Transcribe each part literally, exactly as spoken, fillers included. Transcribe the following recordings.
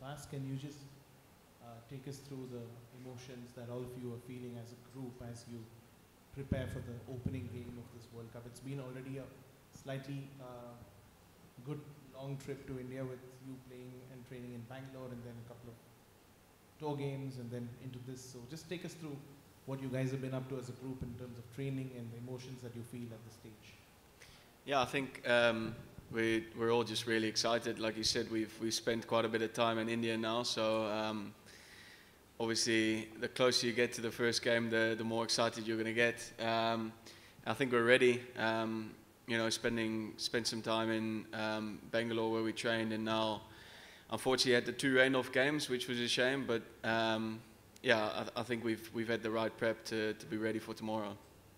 Bas, can you just uh, take us through the emotions that all of you are feeling as a group as you prepare for the opening game of this World Cup? It's been already a slightly uh, good long trip to India with you playing and training in Bangalore and then a couple of tour games and then into this. So just take us through what you guys have been up to as a group in terms of training and the emotions that you feel at the stage. Yeah, I think um, we, we're all just really excited. Like you said, we've, we've spent quite a bit of time in India now, so um, obviously the closer you get to the first game, the, the more excited you're going to get. Um, I think we're ready. Um, you know, spending spent some time in um, Bangalore where we trained, and now unfortunately had the two rain-off games, which was a shame, but um, yeah, I, I think we've, we've had the right prep to, to be ready for tomorrow.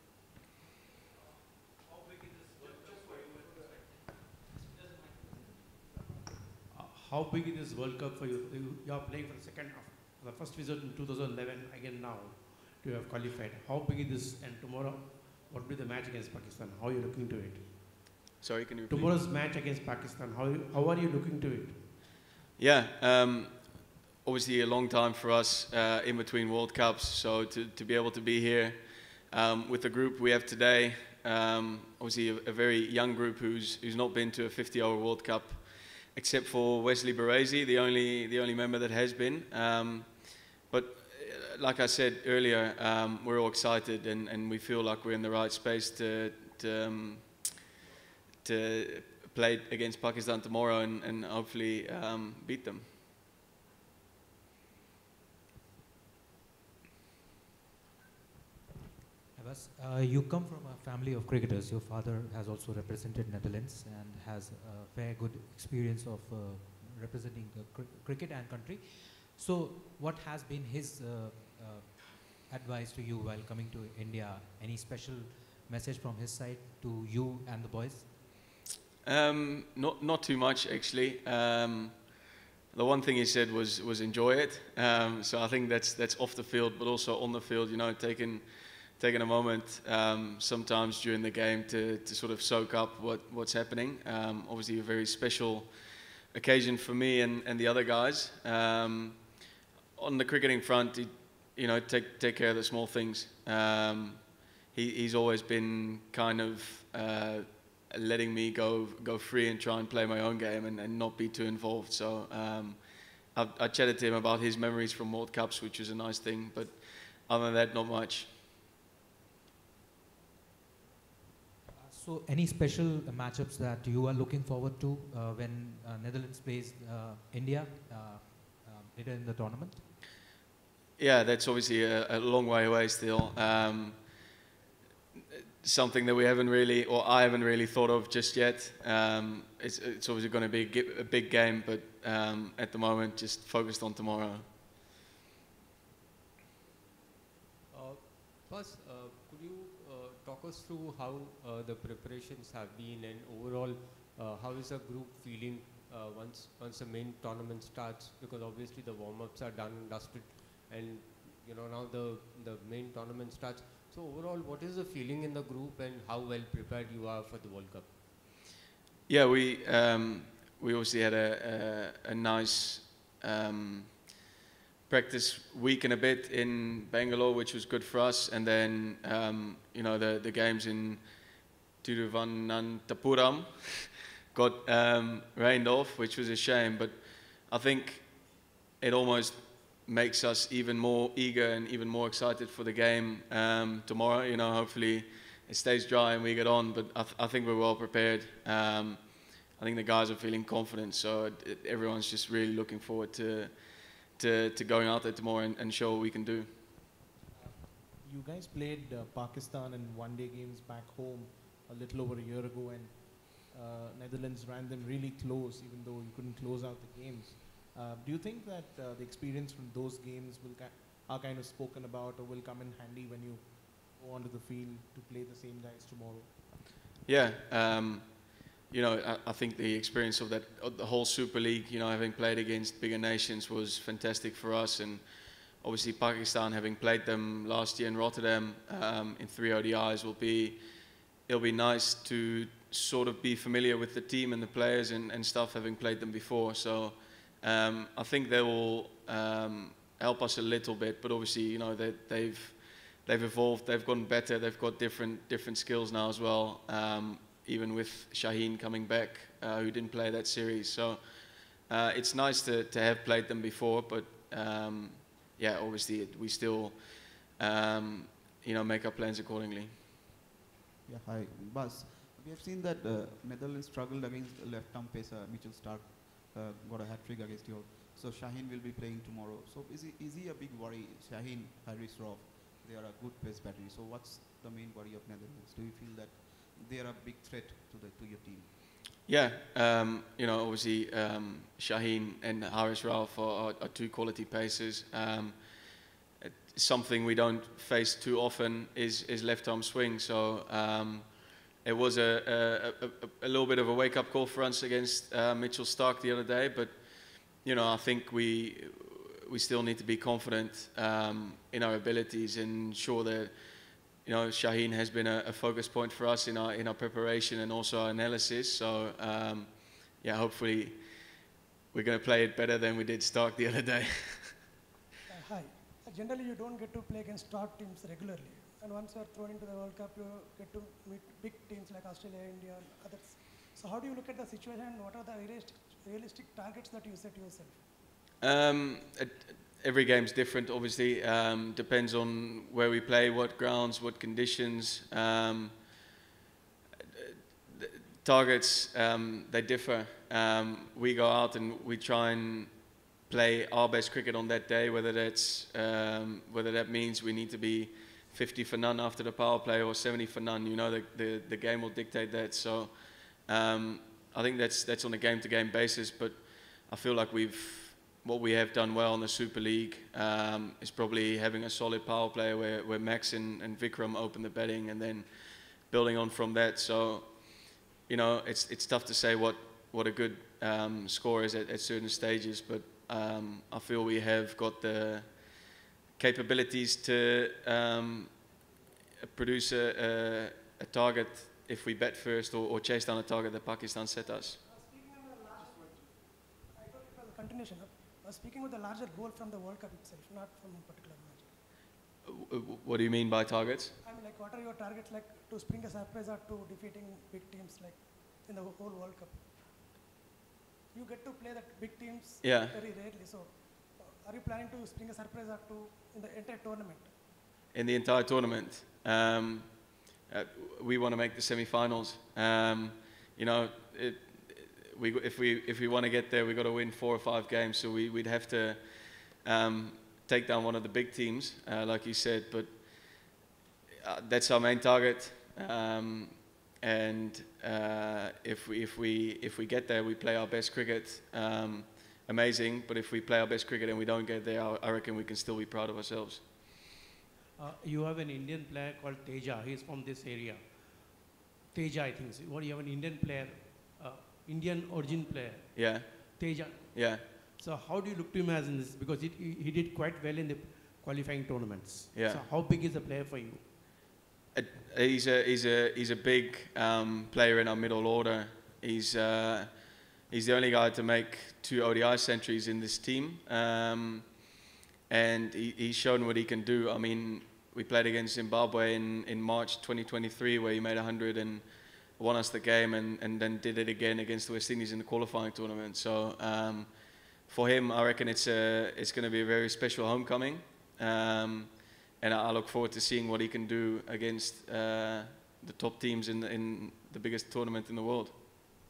How big is this World Cup for you? You, you are playing for the second half. The first visit in two thousand eleven, again now, to have qualified. How big is this? And tomorrow, what will be the match against Pakistan? How are you looking to it? Sorry, can you repeat? Tomorrow's match against Pakistan, how, you, how are you looking to it? Yeah, um, obviously a long time for us uh, in between World Cups, so to, to be able to be here um, with the group we have today, um, obviously a, a very young group who's, who's not been to a fifty hour World Cup, except for Wesley Baresi, the only, the only member that has been. Um, but uh, like I said earlier, um, we're all excited and, and we feel like we're in the right space to, to, um, to play against Pakistan tomorrow and, and hopefully um, beat them. Bas, uh, you come from a family of cricketers. Your father has also represented Netherlands and has a fair good experience of uh, representing uh, cr cricket and country. So what has been his uh, uh, advice to you while coming to India? Any special message from his side to you and the boys? Um, not not too much actually. Um, the one thing he said was was enjoy it. Um, so I think that's that's off the field, but also on the field. You know, taking taking a moment um, sometimes during the game to to sort of soak up what what's happening. Um, obviously, a very special occasion for me and and the other guys. Um, on the cricketing front, he, you know, take take care of the small things. Um, he he's always been kind of uh, letting me go go free and try and play my own game and, and not be too involved. So um, I, I chatted to him about his memories from World Cups, which was a nice thing. But other than that, not much. So any special uh, matchups that you are looking forward to uh, when uh, Netherlands plays uh, India uh, uh, later in the tournament? Yeah, that's obviously a, a long way away still. Um, something that we haven't really, or I haven't really thought of just yet. Um, it's, it's obviously going to be a, a big game, but um, at the moment, just focused on tomorrow. Uh, Bas, uh, could you uh, talk us through how uh, the preparations have been and overall uh, how is the group feeling uh, once once the main tournament starts? Because obviously the warm-ups are done and dusted, and you know now the the main tournament starts. So overall, what is the feeling in the group and how well prepared you are for the World Cup? Yeah, we um, we obviously had a, a, a nice um, practice week and a bit in Bangalore, which was good for us. And then um, you know the the games in Thiruvananthapuram got um, rained off, which was a shame. But I think it almost makes us even more eager and even more excited for the game um, tomorrow. You know, hopefully it stays dry and we get on, but I, th I think we're well prepared. Um, I think the guys are feeling confident, so it, it, everyone's just really looking forward to to, to going out there tomorrow and, and show what we can do. You guys played uh, Pakistan in one-day games back home a little over a year ago, and uh, Netherlands ran them really close, even though you couldn't close out the games. Uh, do you think that uh, the experience from those games will ki are kind of spoken about or will come in handy when you go onto the field to play the same guys tomorrow? Yeah, um, you know, I, I think the experience of that, of the whole Super League, you know, having played against bigger nations was fantastic for us, and obviously Pakistan, having played them last year in Rotterdam um, in three O D Is, will be, it'll be nice to sort of be familiar with the team and the players and, and stuff, having played them before. So. Um, I think they will um, help us a little bit, but obviously, you know, they, they've they've evolved, they've gotten better, they've got different different skills now as well. Um, even with Shaheen coming back, uh, who didn't play that series, so uh, it's nice to to have played them before. But um, yeah, obviously, it, we still um, you know make our plans accordingly. Yeah, hi, Bas. We have seen that uh, Netherlands struggled against left-arm pacer Mitchell Stark, uh, got a hat-trick against you. So Shaheen will be playing tomorrow. So is he, is he a big worry? Shaheen, Harris, Roth, they are a good pace battery. So what's the main worry of Netherlands? Do you feel that they are a big threat to the to your team? Yeah, um, you know, obviously um, Shaheen and Haris Rauf are, are two quality pacers. Um, something we don't face too often is, is left-arm swing. So um, it was a, a, a, a little bit of a wake-up call for us against uh, Mitchell Stark the other day. But you know, I think we we still need to be confident um, in our abilities and ensure that you know Shaheen has been a, a focus point for us in our in our preparation and also our analysis. So um, yeah, hopefully we're going to play it better than we did Stark the other day. uh, hi. Uh, generally, you don't get to play against top teams regularly, and once you are thrown into the World Cup, you get to meet big teams like Australia, India, and others. So how do you look at the situation, and what are the realistic, realistic targets that you set yourself? Um, it, every game's different, obviously. Um, depends on where we play, what grounds, what conditions. Um, targets, um, they differ. Um, we go out and we try and play our best cricket on that day, whether that's um, whether that means we need to be fifty for none after the power play or seventy for none. You know, the the, the game will dictate that. So um, I think that's that's on a game-to-game basis. But I feel like we've what we have done well in the Super League um, is probably having a solid power play where, where Max and, and Vikram open the batting and then building on from that. So, you know, it's it's tough to say what, what a good um, score is at, at certain stages, but um, I feel we have got the capabilities to um, produce a, a, a target if we bat first or, or chase down a target that Pakistan set us. Uh, speaking of the larger, I thought it was a continuation. Uh, speaking of the larger goal from the World Cup itself, not from a particular match. What do you mean by targets? I mean, like, what are your targets, like, to spring a surprise or to defeating big teams, like, in the whole World Cup? You get to play that big teams Yeah. very rarely, so uh, are you planning to spring a surprise or to in the entire tournament? In the entire tournament, um, uh, we want to make the semi-finals. Um, you know, it, we, if we if we want to get there, we've got to win four or five games. So we, we'd have to um, take down one of the big teams, uh, like you said. But uh, that's our main target. Um, and uh, if we if we if we get there, we play our best cricket. Um, amazing. But if we play our best cricket and we don't get there, I, I reckon we can still be proud of ourselves. Uh, you have an Indian player called Teja. He's from this area. Teja, I think. So what, you have an Indian player, uh, Indian origin player. Yeah. Teja. Yeah. So how do you look to him as in this? Because it, he, he did quite well in the qualifying tournaments. Yeah. So how big is the player for you? Uh, he's a he's a he's a big um, player in our middle order. He's uh, he's the only guy to make two O D I centuries in this team, um, and he, he's shown what he can do. I mean, we played against Zimbabwe in, in March twenty twenty-three, where he made one hundred and won us the game, and, and then did it again against the West Indies in the qualifying tournament. So um, for him, I reckon it's a it's going to be a very special homecoming. Um, And I look forward to seeing what he can do against uh, the top teams in the, in the biggest tournament in the world. You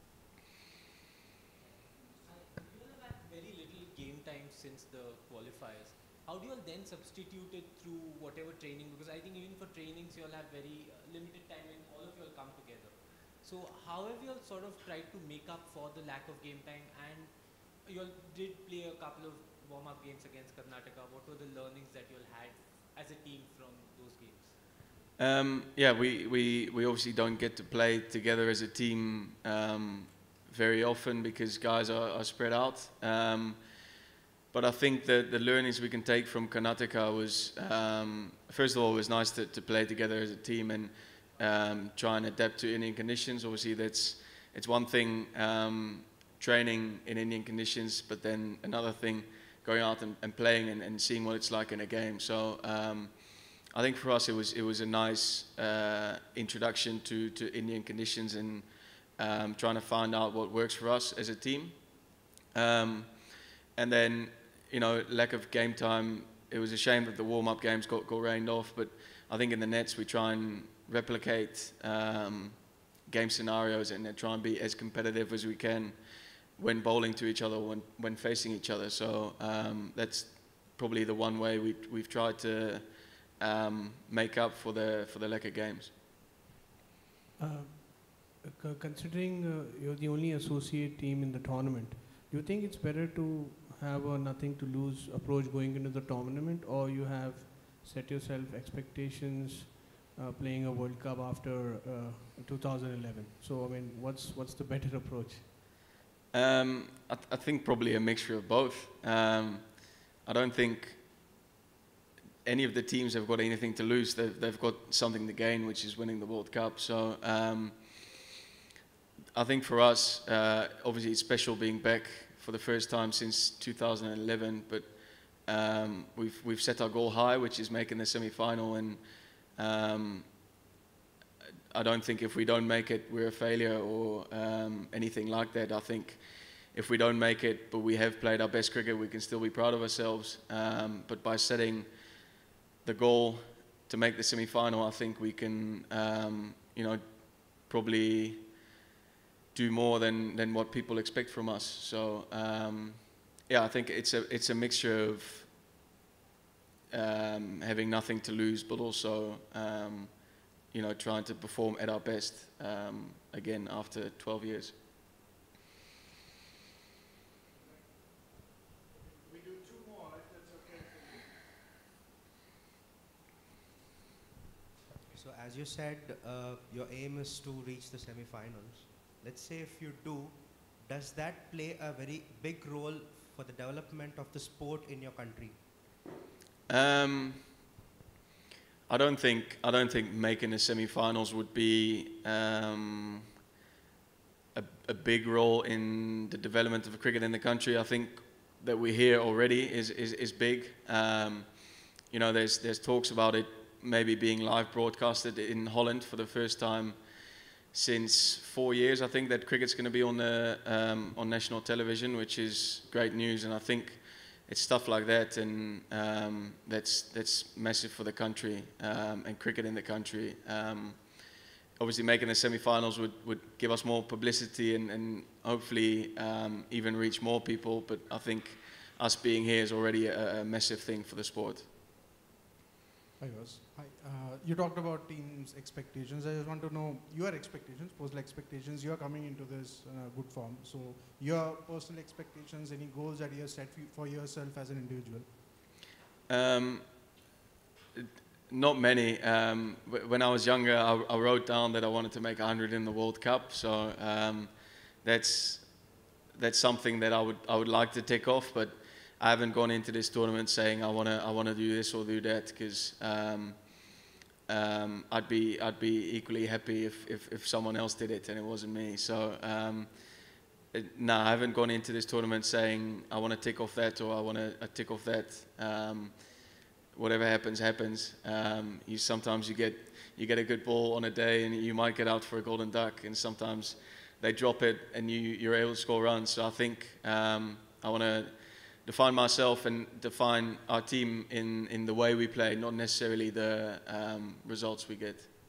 all have had very little game time since the qualifiers. How do you all then substitute it through whatever training? Because I think even for trainings, you all have very uh, limited time when all of you all come together. So how have you all sort of tried to make up for the lack of game time? And you all did play a couple of warm-up games against Karnataka. What were the learnings that you all had as a team from those games? Um, yeah, we, we, we obviously don't get to play together as a team um, very often because guys are, are spread out. Um, but I think that the learnings we can take from Karnataka was, um, first of all, it was nice to, to play together as a team and um, try and adapt to Indian conditions. Obviously, that's it's one thing um, training in Indian conditions, but then another thing going out and, and playing and, and seeing what it's like in a game. So um, I think for us it was it was a nice uh, introduction to, to Indian conditions and um, trying to find out what works for us as a team. Um, and then, you know, lack of game time. It was a shame that the warm-up games got, got rained off, but I think in the nets we try and replicate um, game scenarios and try and be as competitive as we can when bowling to each other, when, when facing each other. So um, that's probably the one way we, we've tried to um, make up for the, for the lack of games. Uh, c- considering uh, you're the only associate team in the tournament, do you think it's better to have a nothing to lose approach going into the tournament, or you have set yourself expectations uh, playing a World Cup after uh, two thousand eleven? So, I mean, what's, what's the better approach? Um, I, th I think probably a mixture of both. Um, I don't think any of the teams have got anything to lose. They've, they've got something to gain, which is winning the World Cup. So um, I think for us, uh, obviously it's special being back for the first time since two thousand eleven, but um, we've, we've set our goal high, which is making the semi-final, and um, I don't think if we don't make it, we're a failure or um, anything like that. I think if we don't make it, but we have played our best cricket, we can still be proud of ourselves. Um, but by setting the goal to make the semi-final, I think we can, um, you know, probably do more than, than what people expect from us. So um, yeah, I think it's a it's a mixture of um, having nothing to lose, but also um, you know, trying to perform at our best um, again after twelve years. We do two more, if that's okay for you. So as you said, uh, your aim is to reach the semi-finals. Let's say if you do, does that play a very big role for the development of the sport in your country? Um, I don't think I don't think making the semi-finals would be um, a, a big role in the development of cricket in the country. I think that we're here already is is, is big. Um, you know, there's there's talks about it maybe being live broadcasted in Holland for the first time since four years. I think that cricket's going to be on the um, on national television, which is great news. And I think it's stuff like that, and um, that's that's massive for the country um, and cricket in the country. Um, obviously, making the semi-finals would, would give us more publicity and, and hopefully um, even reach more people. But I think us being here is already a, a massive thing for the sport. Hi, Bas. Hi. Uh, you talked about teams' expectations. I just want to know your expectations, personal expectations. You are coming into this in a good form. So your personal expectations, any goals that you have set for yourself as an individual? Um, not many. Um, when I was younger, I, I wrote down that I wanted to make one hundred in the World Cup. So um, that's that's something that I would I would like to tick off, but I haven't gone into this tournament saying I wanna I wanna do this or do that, because um, um, I'd be I'd be equally happy if, if, if someone else did it and it wasn't me. So um, it, no, I haven't gone into this tournament saying I want to tick off that or I want to tick off that. Um, whatever happens, happens. Um, you sometimes you get you get a good ball on a day and you might get out for a golden duck, and sometimes they drop it and you you're able to score runs. So I think um, I want to define myself and define our team in, in the way we play, not necessarily the um, results we get.